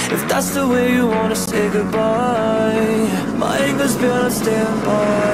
If that's the way you wanna say goodbye, my anger's been on standby.